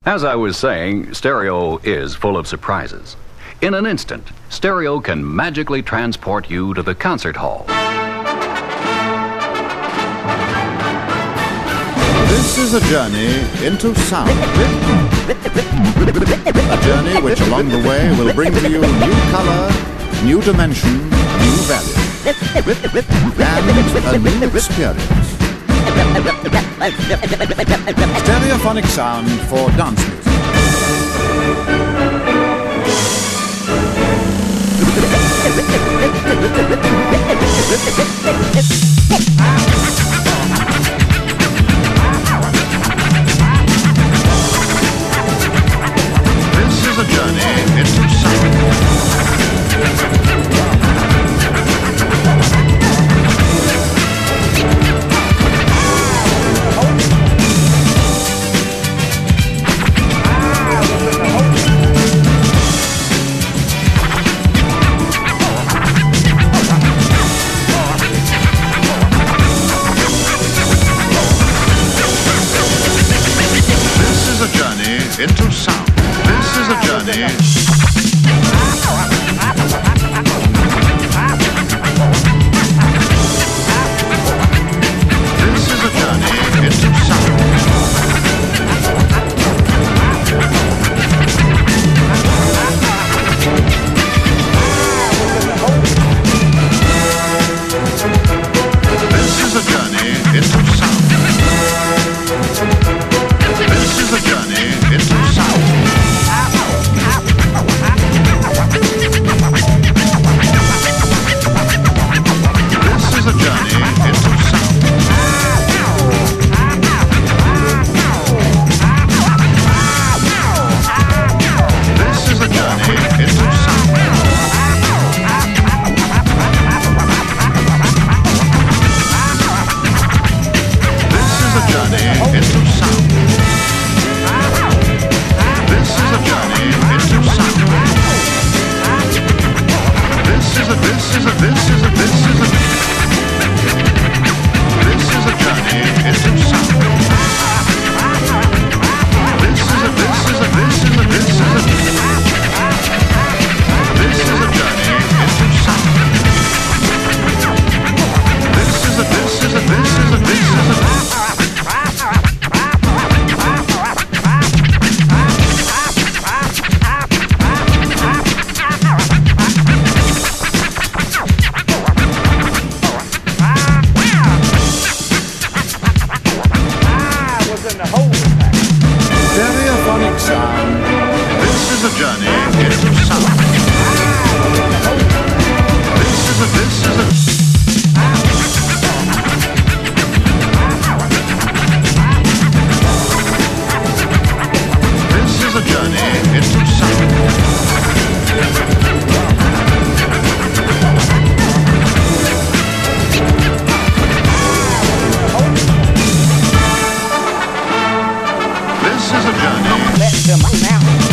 As I was saying, stereo is full of surprises. In an instant, stereo can magically transport you to the concert hall. This is a journey into sound. A journey which along the way will bring to you new color, new dimension, new value, and a new experience. Stereophonic sound for dance music. This is a journey into sound. Into sound. This is a journey. This is a journey into sound. This is a journey into sound. This is a journey into sound. This is a journey into sound. This is a journey into sound. This is a journey into sound. This is a journey into sound. This is a journey into sound. This is a journey into sound. This is a Stereophonic sound. This is a journey into sound. This is a journey into sound. This is a journey.